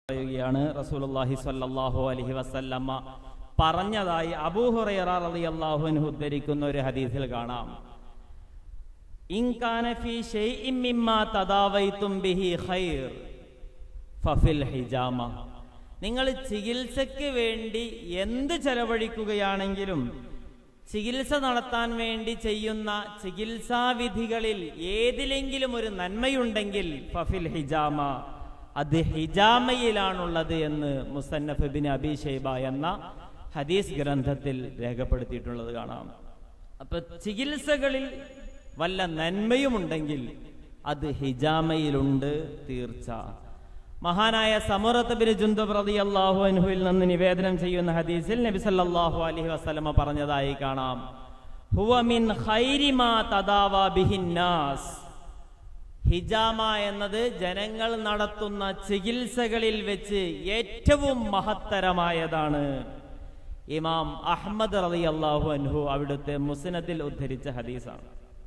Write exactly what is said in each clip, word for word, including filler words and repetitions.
പറയുകയാണ് റസൂലുള്ളാഹി സ്വല്ലല്ലാഹു അലൈഹി വസല്ലമ പറഞ്ഞതായി അബൂ ഹുറൈറ റളിയല്ലാഹു അൻഹു ഉദ്ധരിക്കുന്ന ഒരു ഹദീസിൽ കാണാം. ഇൻ കാന ഫീ ശൈഇൻ മിമ്മാ തദാവൈതും ബിഹി ഖൈർ ഫഫിൽ ഹിജാമ. നിങ്ങൾ ചികിത്സയ്ക്ക് വേണ്ടി എന്ത് ചെലവഴിക്കുകയാണെങ്കിലും ചികിത്സ നടത്താൻ വേണ്ടി ചെയ്യുന്ന ചികിത്സാവിധികളിൽ ഏതിലെങ്കിലും ഒരു നന്മയുണ്ടെങ്കിൽ ഫഫിൽ ഹിജാമ, അത് ഹിജാമയിലാണുള്ളത് എന്ന് മുസന്നഫ് ഇബ്നു അബീ ശൈബ എന്ന ഹദീസ് ഗ്രന്ഥത്തിൽ രേഖപ്പെടുത്തിയിട്ടുള്ളത് കാണാം. അപ്പൊ ചികിത്സകളിൽ വല്ല നന്മയുമുണ്ടെങ്കിൽ അത് ഹിജാമയിലുണ്ട് തീർച്ച. മഹാനായ സമുറത്ത് ബിൻ ജുന്ദബ് റളിയല്ലാഹു അൻഹുവിൽ നിന്ന് നിവേദനം ചെയ്യുന്ന ഹദീസിൽ നബി സല്ലല്ലാഹു അലൈഹി വസല്ലമ പറഞ്ഞതായി കാണാം, ഹുവ മിൻ ഖൈരി മാ തദാവാ ബിഹിൻ നാസ്. ഹിജാമ എന്നത് ജനങ്ങൾ നടത്തുന്ന ചികിത്സകളിൽ വെച്ച് ഏറ്റവും മഹത്തരമായതാണ്. ഇമാം അഹ്മദ് റളിയല്ലാഹു അൻഹു അവിടുത്തെ മുസ്നദിൽ ഉദ്ധരിച്ച ഹദീസാണ്.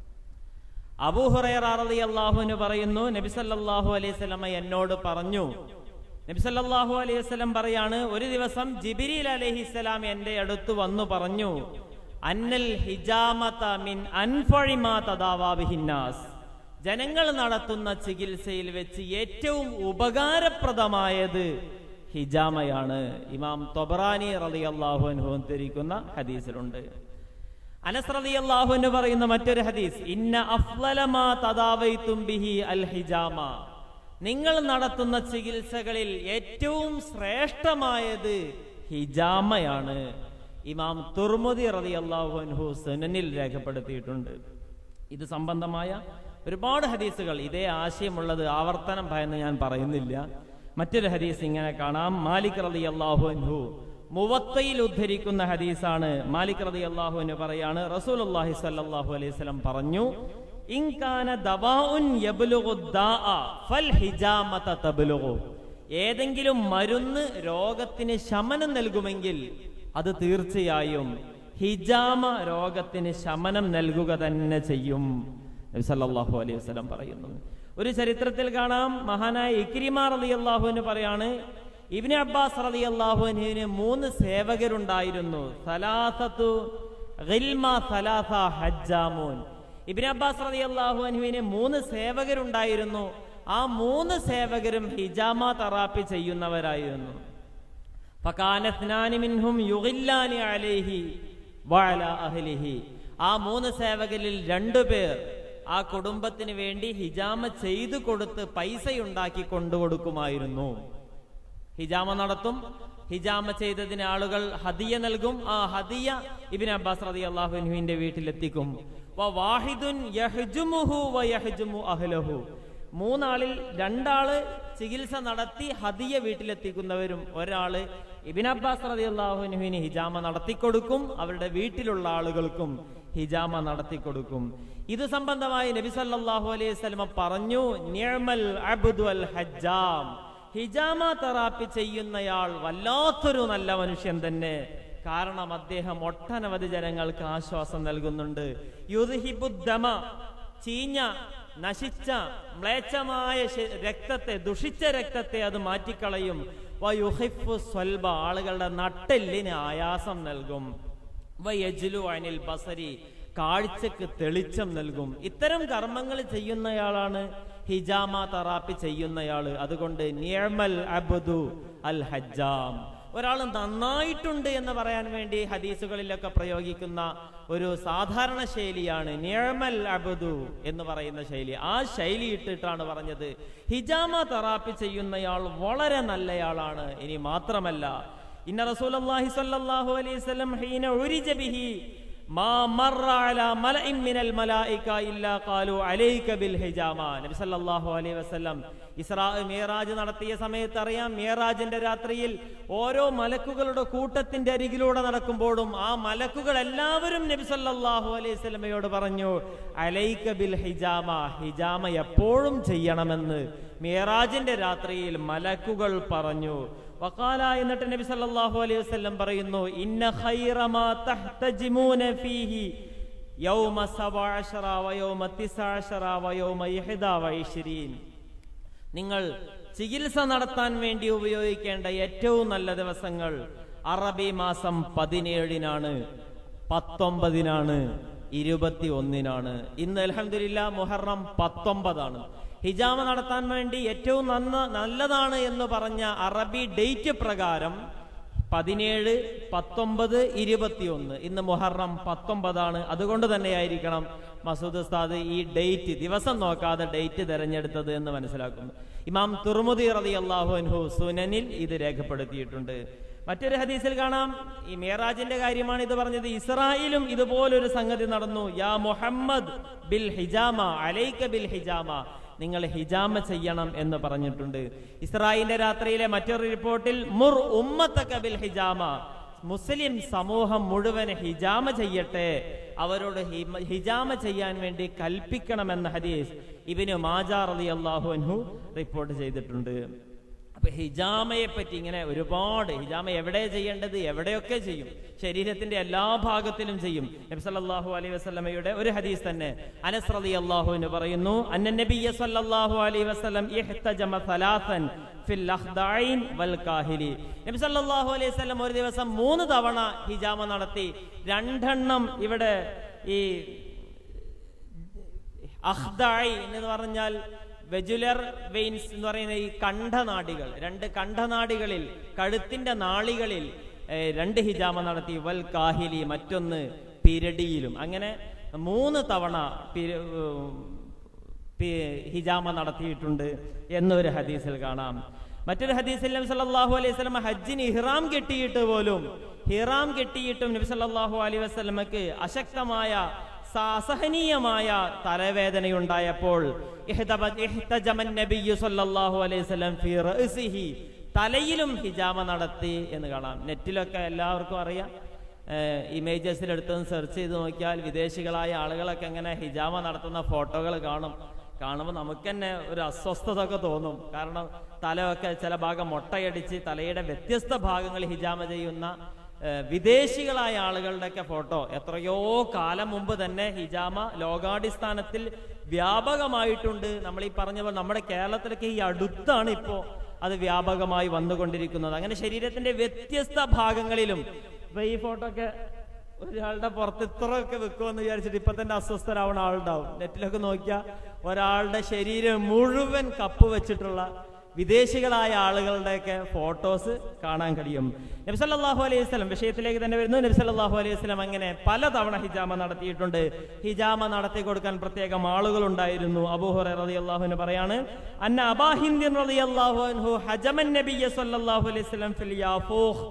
അബൂ ഹുറൈറ റളിയല്ലാഹു അൻഹു പറയുന്നു, നബി സല്ലല്ലാഹു അലൈഹി വസല്ലം എന്നോട് പറഞ്ഞു. നബി സല്ലല്ലാഹു അലൈഹി വസല്ലം പറയാണ്, ഒരു ദിവസം ജിബ്രീൽ അലൈഹിസ്സലാം എൻ്റെ അടുത്ത് വന്നു പറഞ്ഞു, അന്നൽ ഹിജാമത മിൻ അൻഫഇ മാ തദാവാ ബിഹിൻ നാസ്. ജനങ്ങൾ നടത്തുന്ന ചികിത്സയിൽ വെച്ച് ഏറ്റവും ഉപകാരപ്രദമായത് ഹിജാമയാണ്. ഇമാം തൊബറാനി റളിയല്ലാഹു അൻഹു ഉദ്ധരിക്കുന്ന ഹദീസിലുണ്ട്. അനസ് റളിയല്ലാഹു അൻഹു പറയുന്ന മറ്റൊരു ഹദീസ്, ഇന്ന അഫ്ളല മാ തദാവൈതും ബിഹി അൽ ഹിജാമ. നിങ്ങൾ നടത്തുന്ന ചികിത്സകളിൽ ഏറ്റവും ശ്രേഷ്ഠമായത് ഹിജാമയാണ്. ഇമാം തുർമുദി റളിയല്ലാഹു അൻഹു സുനനിൽ രേഖപ്പെടുത്തിയിട്ടുണ്ട്. ഇത് സംബന്ധമായ ഒരുപാട് ഹദീസുകൾ ഇതേ ആശയമുള്ളത് ആവർത്തനം ഭയന്ന് ഞാൻ പറയുന്നില്ല. മറ്റൊരു ഹദീസ് ഇങ്ങനെ കാണാം. മാലിക് റളിയല്ലാഹു അൻഹു മുവത്തയിൽ ഉദ്ധരിക്കുന്ന ഹദീസാണ്. മാലിക് റളിയല്ലാഹു അൻഹു പറയാണ്, റസൂലുള്ളാഹി സ്വല്ലല്ലാഹു അലൈഹി വസല്ലം പറഞ്ഞു, ഇൻ കാന ദവാഉൻ യബ്ലുഗു ദാഅ ഫൽ ഹിജാമത തബ്ലുഗു. ഏതെങ്കിലും മരുന്ന് രോഗത്തിന് ശമനം നൽകുമെങ്കിൽ അത് തീർച്ചയായും ഹിജാമ രോഗത്തിന് ശമനം നൽകുക തന്നെ ചെയ്യും. നബി സല്ലല്ലാഹു അലൈഹി വസല്ലം പറയുന്നു. ഒരു ചരിത്രത്തിൽ കാണാം, മഹാനായ ഇക്രിമ റളിയല്ലാഹു അൻഹു പറയാണ്, ഇബ്നു അബ്ബാസ് റളിയല്ലാഹു അൻഹുവിന് മൂന്ന് സേവകരുണ്ടായിരുന്നു. സലാസത്തു ഗിൽമ സലാസ ഹജ്ജാമൂൻ. ഇബ്നു അബ്ബാസ് റളിയല്ലാഹു അൻഹുവിന് മൂന്ന് സേവകരുണ്ടായിരുന്നു. ആ മൂന്ന് സേവകരും ഹിജാമ തെറാപ്പി ചെയ്യുന്നവരായിരുന്നു. ഫകാന ഇത്നാനി മിൻഹും യുഗില്ലാനി അലൈഹി വഅലാ അഹ്ലിഹി. ആ മൂന്ന് സേവകരിൽ രണ്ടുപേർ ആ കുടുംബത്തിന് വേണ്ടി ഹിജാമ ചെയ്തു കൊടുത്ത് പൈസയുണ്ടാക്കി കൊണ്ടുകൊടുക്കുമായിരുന്നു. ഹിജാമ നടത്തും, ഹിജാമ ചെയ്തതിന് ആളുകൾ ഹദിയ നൽകും. ആ ഹദിയ ഇബ്നു അബ്ബാസ് റളിയല്ലാഹു അൻഹുവിന്റെ വീട്ടിലെത്തിക്കും. വവാഹിദുൻ യഹ്ജുമുഹു വയഹ്ജുമു അഹ്ലഹു. മൂന്നാളിൽ രണ്ടാള് ചികിത്സ നടത്തി ഹദിയ വീട്ടിലെത്തിക്കുന്നവരും ഒരാള് ഇബ്നു അബ്ബാസ് റളിയല്ലാഹു അൻഹുവിന് ഹിജാമ നടത്തിക്കൊടുക്കും. അവരുടെ വീട്ടിലുള്ള ആളുകൾക്കും ഹിജാമ നടത്തിക്കൊടുക്കും. ഇത് സംബന്ധമായി നബി സല്ലല്ലാഹു അലൈഹി വസല്ലം പറഞ്ഞു, നിഅമൽ അബ്ദു അൽ ഹജ്ജാം. ഹിജാമ തെറാപ്പി ചെയ്യുന്നയാൾ വല്ലാത്തൊരു നല്ല മനുഷ്യൻ തന്നെ. കാരണം അദ്ദേഹം ഒട്ടനവധി ജനങ്ങൾക്ക് ആശ്വാസം നൽകുന്നുണ്ട്. യുദ്ഹിബുദ്ദമ, ചീഞ്ഞ നശിച്ച മ്ലേച്ഛമായ രക്തത്തെ, ദുഷിച്ച രക്തത്തെ അത് മാറ്റിക്കളയും. വയുഹിഫു സ്വൽബ, ആളുകളുടെ നട്ടെല്ലിന് ആയാസം നൽകും. വയജ്ലു അനിൽ ബസരി, കാഴ്ചക്ക് തെളിച്ചം നൽകും. ഇത്തരം കർമ്മങ്ങൾ ചെയ്യുന്നയാളാണ് ഹിജാമ തെറാപ്പി ചെയ്യുന്നയാള്. അതുകൊണ്ട് നിഅമൽ അബ്ദു അൽ ഹജ്ജാം. ഒരാൾ നന്നായിട്ടുണ്ട് എന്ന് പറയാൻ വേണ്ടി ഹദീസുകളിലൊക്കെ പ്രയോഗിക്കുന്ന ഒരു സാധാരണ ശൈലിയാണ് നിഅമൽ അബ്ദു എന്ന് പറയുന്ന ശൈലി. ആ ശൈലി ഇട്ടിട്ടാണ് പറഞ്ഞത് ഹിജാമ തെറാപ്പി ചെയ്യുന്നയാൾ വളരെ നല്ലയാളാണ്. ഇനി മാത്രമല്ല, ഇന്ന റസൂലുള്ളാഹി സ്വല്ലല്ലാഹു അലൈഹി വസല്ലം ഹീന ഉരിജ ബിഹി മാ മറ അലാ മലഇൻ മിനൽ മലായിക ഇല്ലാ ഖാലു അലൈക ബിൽ ഹിജാമ. നബി സല്ലല്ലാഹു അലൈഹി വസല്ലം ഇസ്രാ മിഅ്റാജ് നടത്തിയ സമയത്ത് അറിയാം, മിഅ്റാജിന്റെ രാത്രിയിൽ ഓരോ മലക്കുകളുടെ കൂട്ടത്തിന്റെ അരികിലൂടെ നടക്കുമ്പോഴും ആ മലക്കുകൾ എല്ലാവരും നബി സല്ലല്ലാഹു അലൈഹി വസല്ലമയോട് പറഞ്ഞു, അലൈക ബിൽ ഹിജാമ, ഹിജാമ എപ്പോഴും ചെയ്യണമെന്ന് മിഅ്റാജിന്റെ രാത്രിയിൽ മലക്കുകൾ പറഞ്ഞു. വഖാല, എന്നിട്ട് നബി സല്ലല്ലാഹു അലൈഹി വസല്ലം പറയുന്നു, ഇന്ന ഖൈറ മാ തഹ്തജിമൂന ഫീഹി യൗമ സബഅ അശറ വ യൗമ തിസ്അ അശറ വ യൗമ ഇഹ്ദാ വ ഇശ്രീൻ. നിങ്ങൾ ചികിത്സ നടത്താൻ വേണ്ടി ഉപയോഗിക്കേണ്ട ഏറ്റവും നല്ല ദിവസങ്ങൾ അറബി മാസം പതിനേഴിനാണ്, പത്തൊമ്പതിനാണ്, ഇരുപത്തി ഒന്നിനാണ്. ഇന്ന് അൽഹംദുലില്ലാ മുഹറം പത്തൊമ്പതാണ്. ഹിജാമ നടത്താൻ വേണ്ടി ഏറ്റവും നന്ന നല്ലതാണ് എന്ന് പറഞ്ഞ അറബി ഡേറ്റ് പ്രകാരം പതിനേഴ്, പത്തൊമ്പത്, ഇരുപത്തിയൊന്ന്. ഇന്ന് മുഹറം പത്തൊമ്പതാണ്. അതുകൊണ്ട് തന്നെയായിരിക്കണം മസൂദ് ഉസ്താദ് ഈ ഡേറ്റ് ദിവസം നോക്കാതെ ഡേറ്റ് തിരഞ്ഞെടുത്തത് എന്ന് മനസ്സിലാക്കുന്നു. ഇമാം തുർമുദി റളിയല്ലാഹു അൻഹു സുനനിൽ ഇത് രേഖപ്പെടുത്തിയിട്ടുണ്ട്. മറ്റൊരു ഹദീസിൽ കാണാം, ഈ മിഅ്റാജിന്റെ കാര്യമാണ് ഇത് പറഞ്ഞത്. ഇസ്രായേലും ഇതുപോലൊരു സംഗതി നടന്നു. യാ മുഹമ്മദ് ബിൽ ഹിജാമ അലൈക ബിൽ ഹിജാമ, നിങ്ങൾ ഹിജാമ ചെയ്യണം എന്ന് പറഞ്ഞിട്ടുണ്ട്. ഇസ്രായേലിന്റെ രാത്രിയിലെ മറ്റൊരു റിപ്പോർട്ടിൽ മുർ ഉമ്മത്തക ബിൽ ഹിജാമ, മുസ്ലിം സമൂഹം മുഴുവൻ ഹിജാമ ചെയ്യട്ടെ, അവരോട് ഹിജാമ ചെയ്യാൻ വേണ്ടി കൽപ്പിക്കണമെന്ന ഹദീസ് ഇബ്നു മാജാ റളിയല്ലാഹു അൻഹു റിപ്പോർട്ട് ചെയ്തിട്ടുണ്ട്. അപ്പൊ ഹിജാമയെ പറ്റി ഇങ്ങനെ ഒരുപാട്, ഹിജാമ എവിടെ ചെയ്യേണ്ടത്, എവിടെയൊക്കെ ചെയ്യും, ശരീരത്തിന്റെ എല്ലാ ഭാഗത്തിലും ചെയ്യും. നബി സല്ലല്ലാഹു അലൈഹി വസല്ലമയുടെ ഒരു ഹദീസ് തന്നെ അനസ് റളിയല്ലാഹു അൻഹു പറയുന്നു, അന്ന നബിയ്യ സല്ലല്ലാഹു അലൈഹി വസല്ലം ഇഹ്തജമ സലാസൻ ഫിൽ അഖ്ദൈൻ വൽ കാഹിലി. നബി സല്ലല്ലാഹു അലൈഹി വസല്ലം ഒരു ദിവസം മൂന്ന് തവണ ഹിജാമ നടത്തി. രണ്ടെണ്ണം ഇവിടെ ഈ അഖ്ദൈ എന്ന് പറഞ്ഞാൽ വെജുലർ വെയിൻസ് എന്ന് പറയുന്ന ഈ കണ്ഠനാടികൾ, രണ്ട് കണ്ഠനാടികളിൽ കഴുത്തിന്റെ നാളികളിൽ രണ്ട് ഹിജാമ നടത്തി. വൽ കാഹിലി, മറ്റൊന്ന് പിരടിയിലും. അങ്ങനെ മൂന്ന് തവണ ഹിജാമ നടത്തിയിട്ടുണ്ട് എന്നൊരു ഹദീസിൽ കാണാം. മറ്റൊരു ഹദീസിൽ നബി സല്ലല്ലാഹു അലൈഹി വസല്ലം ഹജ്ജിന് ഇഹ്റാം കെട്ടിയിട്ട് പോലും ഹിറാം കെട്ടിയിട്ടും നബി സല്ലല്ലാഹു അലൈഹി വസല്ലമക്ക് അശക്തമായ അസഹനീയമായ തലവേദനയുണ്ടായപ്പോൾ തലയിലും ഹിജാമ നടത്തി എന്ന് കാണാം. നെറ്റിലൊക്കെ എല്ലാവർക്കും അറിയാം, ഇമേജസിൽ എടുത്തൊന്ന് സെർച്ച് ചെയ്ത് നോക്കിയാൽ വിദേശികളായ ആളുകളൊക്കെ എങ്ങനെ ഹിജാമ നടത്തുന്ന ഫോട്ടോകൾ കാണും. കാണുമ്പോൾ നമുക്ക് തന്നെ ഒരു അസ്വസ്ഥത ഒക്കെ തോന്നും. കാരണം തലയൊക്കെ ചില ഭാഗം മൊട്ടയടിച്ച് തലയുടെ വ്യത്യസ്ത ഭാഗങ്ങൾ ഹിജാമ ചെയ്യുന്ന വിദേശികളായ ആളുകളുടെയൊക്കെ ഫോട്ടോ എത്രയോ കാലം മുമ്പ് തന്നെ ഹിജാമ ലോകാടിസ്ഥാനത്തിൽ വ്യാപകമായിട്ടുണ്ട്. നമ്മൾ ഈ പറഞ്ഞ പോലെ നമ്മുടെ കേരളത്തിലൊക്കെ ഈ അടുത്താണ് ഇപ്പോ അത് വ്യാപകമായി വന്നുകൊണ്ടിരിക്കുന്നത്. അങ്ങനെ ശരീരത്തിന്റെ വ്യത്യസ്ത ഭാഗങ്ങളിലും ഇപ്പൊ ഈ ഫോട്ടോ ഒക്കെ ഒരാളുടെ പുറത്ത് ഇത്രയൊക്കെ വെക്കുമെന്ന് വിചാരിച്ചിട്ട് ഇപ്പൊ തന്നെ അസ്വസ്ഥരാവുന്ന ആളുണ്ടാവും. നെറ്റിലൊക്കെ നോക്കിയാൽ ഒരാളുടെ ശരീരം മുഴുവൻ കപ്പ് വെച്ചിട്ടുള്ള വിദേശികളായ ആളുകളുടെയൊക്കെ ഫോട്ടോസ് കാണാൻ കഴിയും. നബി സല്ലല്ലാഹു അലൈഹി വസല്ലം വിഷയത്തിലേക്ക് തന്നെ വരുന്നു. നബി സല്ലല്ലാഹു അലൈഹി വസല്ലം അങ്ങനെ പലതവണ ഹിജാമ നടത്തിയിട്ടുണ്ട്. ഹിജാമ നടത്തി കൊടുക്കാൻ പ്രത്യേകം ആളുകൾ ഉണ്ടായിരുന്നു. അബൂ ഹുറൈറ റളിയല്ലാഹു അൻഹു പറയാണ്, അന്ന അബാ ഹിന്ദ് റളിയല്ലാഹു അൻഹു ഹജമൻ നബിയ്യ സല്ലല്ലാഹു അലൈഹി വസല്ലം ഫിൽ യാഫൂഖ്.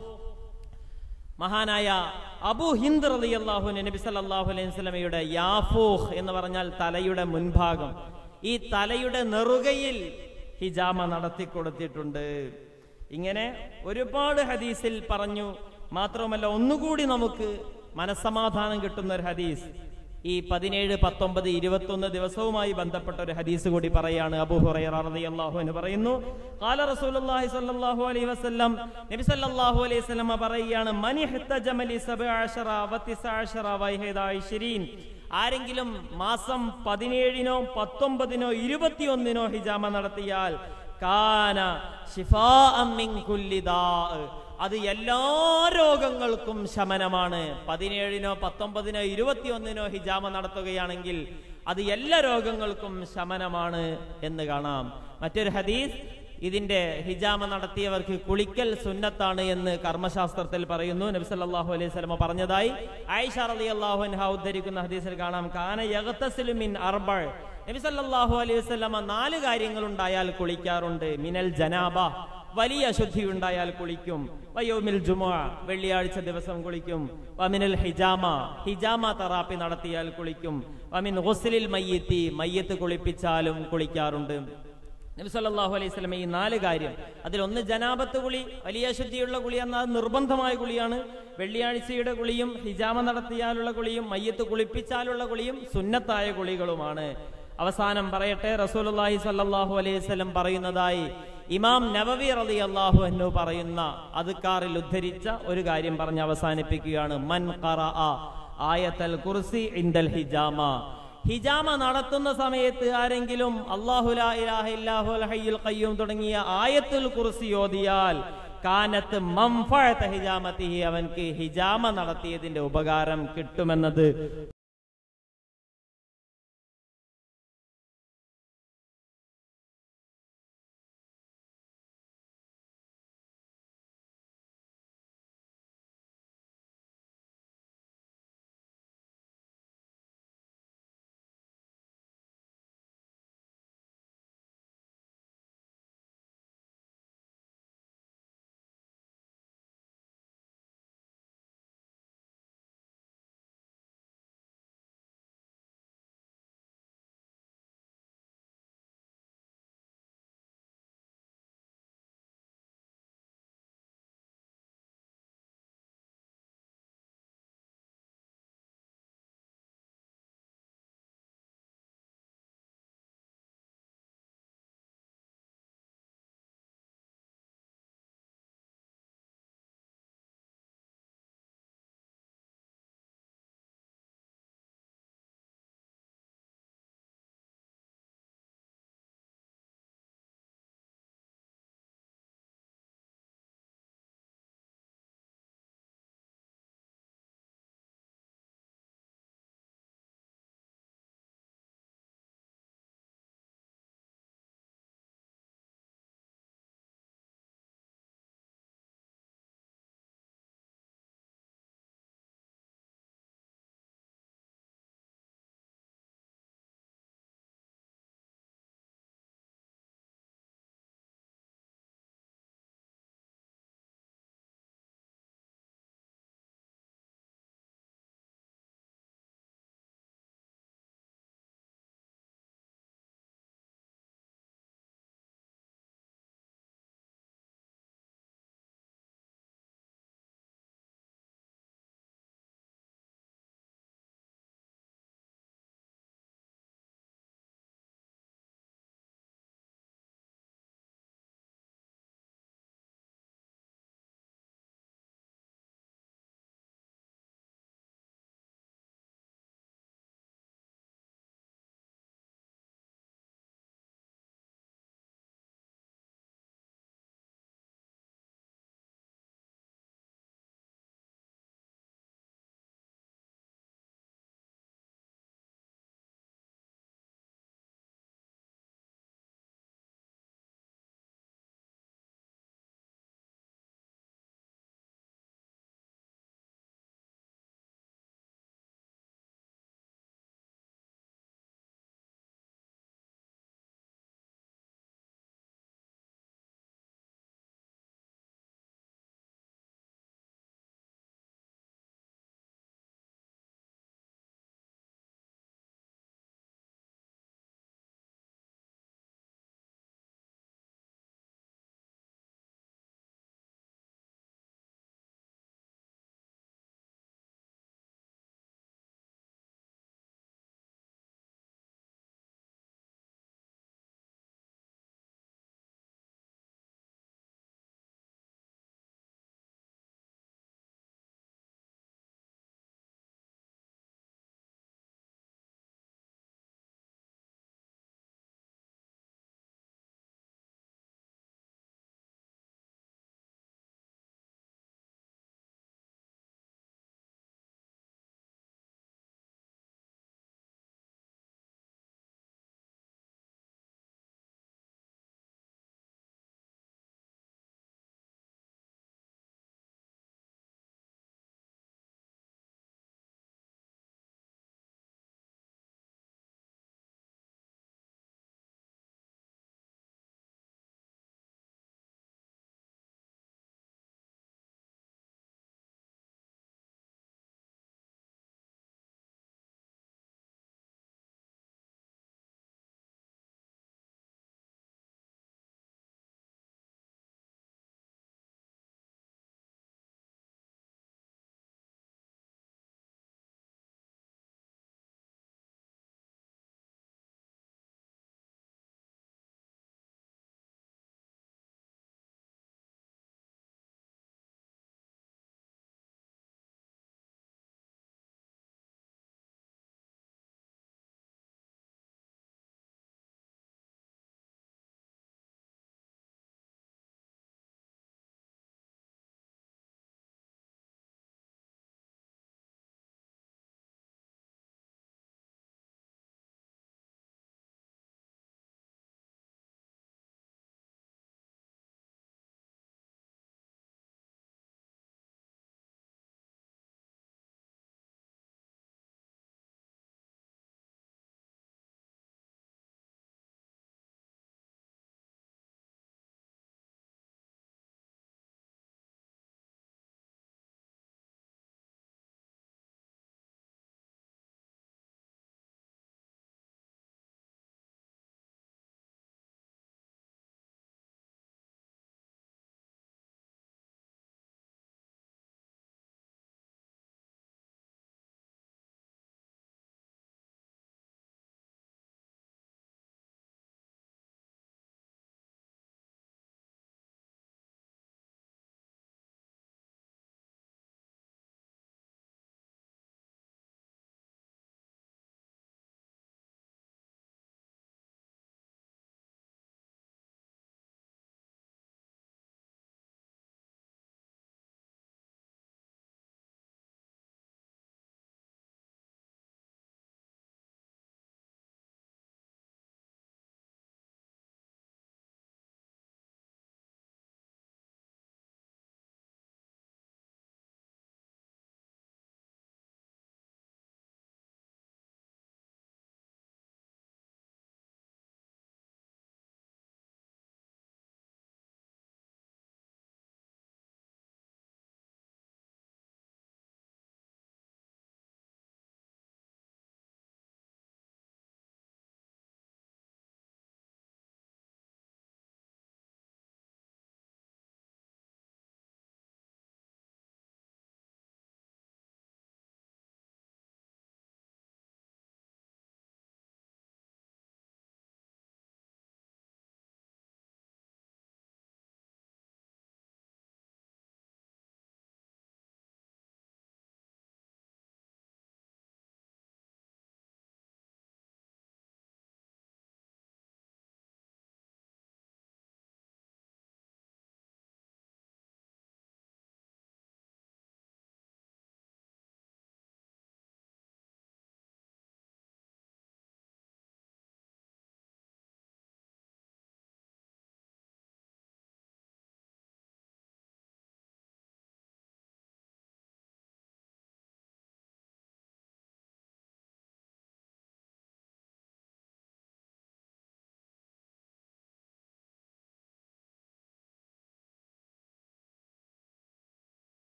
മഹാനായ അബൂ ഹിന്ദ് റളിയല്ലാഹു അൻഹു നബി സല്ലല്ലാഹു അലൈഹി വസല്ലമയുടെ യാഫൂഖ് എന്ന് പറഞ്ഞാൽ തലയുടെ മുൻഭാഗം, ഈ തലയുടെ നെറുകയിൽ ഹിജാമ നടത്തി കൊടുത്തിട്ടുണ്ട്. ഇങ്ങനെ ഒരുപാട് ഹദീസിൽ പറഞ്ഞു. മാത്രമല്ല ഒന്നുകൂടി നമുക്ക് മനസ്സമാധാനം കിട്ടുന്ന ഒരു ഹദീസ് ഈ പതിനേഴ്, പത്തൊമ്പത്, ഇരുപത്തി ഒന്ന് ദിവസവുമായി ബന്ധപ്പെട്ട ഒരു ഹദീസ് കൂടി പറയാണ്. അബൂ ഹുറൈറ റളിയല്ലാഹു അൻഹു പറയുന്നു, ഖാല റസൂലുള്ളാഹി സ്വല്ലല്ലാഹു അലൈഹി വസല്ലം, നബി സല്ലല്ലാഹു അലൈഹി വസല്ലം പറയാണ്, മൻ ഇഹ്തജമ ലി സബഅശറ വ തിസ്അശറ വ ഇഹദ ഇശ്രീൻ, ആരെങ്കിലും മാസം പതിനേഴിനോ പത്തൊമ്പതിനോ ഇരുപത്തിയൊന്നിനോ ഹിജാമ നടത്തിയാൽ കാന ശിഫാഅൻ മിൻ കുല്ലി ദാ, അത് എല്ലാ രോഗങ്ങൾക്കും ശമനമാണ്. പതിനേഴിനോ പത്തൊമ്പതിനോ ഇരുപത്തിയൊന്നിനോ ഹിജാമ നടത്തുകയാണെങ്കിൽ അത് എല്ലാ രോഗങ്ങൾക്കും ശമനമാണ് എന്ന് കാണാം. മറ്റൊരു ഹദീസ്, ഇതിന്റെ ഹിജാമ നടത്തിയവർക്ക് കുളിക്കൽ സുന്നത്താണ് എന്ന് കർമ്മശാസ്ത്രത്തിൽ പറയുന്നു. നബി സല്ലല്ലാഹു അലൈഹി വസല്ലം പറഞ്ഞതായി ആയിഷ റളിയല്ലാഹു അൻഹ ഉദ്ധരിക്കുന്ന ഹദീസിൽ കാണാം, കാന യഗ്തസിലു മിൻ അർബഅ, നബി സല്ലല്ലാഹു അലൈഹി വസല്ലം നാല് കാര്യങ്ങൾ ഉണ്ടായാൽ കുളിക്കാറുണ്ട്. മിനൽ ജനാബ, വലിയ അശുദ്ധി ഉണ്ടായാൽ കുളിക്കും. വയൗമിൽ ജുമുഅ, വെള്ളിയാഴ്ച ദിവസം കുളിക്കും. വമിനൽ ഹിജാമ, ഹിജാമ തെറാപ്പി നടത്തിയാൽ കുളിക്കും. വമിൻ ഗുസ്ലിൽ മയ്യിത്തി, മയ്യിത്ത് കുളിപ്പിച്ചാലും കുളിക്കാറുണ്ട്. നബി സല്ലല്ലാഹു അലൈഹി വസല്ലം ഈ നാല് കാര്യം, അതിലൊന്ന് ജനാബത്ത് കുളി, വലിയ ശുദ്ധിയുള്ള കുളി എന്നാൽ നിർബന്ധമായ കുളിയാണ്. വെള്ളിയാഴ്ചയുടെ കുളിയും ഹിജാമ നടത്തിയാലുള്ള കുളിയും മയ്യത്ത് കുളിപ്പിച്ചാലുള്ള കുളിയും സുന്നത്തായ കുളികളുമാണ്. അവസാനം പറയട്ടെ, റസൂലുള്ളാഹി സ്വല്ലല്ലാഹു അലൈഹി വസല്ലം പറയുന്നതായി ഇമാം നവവി റളിയല്ലാഹു അൻഹു പറയുന്ന അദ്കാറിൽ ഉദ്ധരിച്ച ഒരു കാര്യം പറഞ്ഞ് അവസാനിപ്പിക്കുകയാണ്. മൻ ഖറഅ ആയത്തുൽ കുർസി ഇൻദൽ ഹിജാമ, ഹിജാമ നടത്തുന്ന സമയത്ത് ആരെങ്കിലും അല്ലാഹു ലാ ഇലാഹ ഇല്ലാഹുൽ ഹയ്യുൽ ഖയ്യൂം തുടങ്ങിയ ആയത്തുൽ കുർസി ഓതിയാൽ കാനത്ത് മൻഫഅത ഹിജാമതിഹി, അവൻക്ക് ഹിജാമ നടത്തിയതിന്റെ ഉപകാരം കിട്ടുമെന്നത്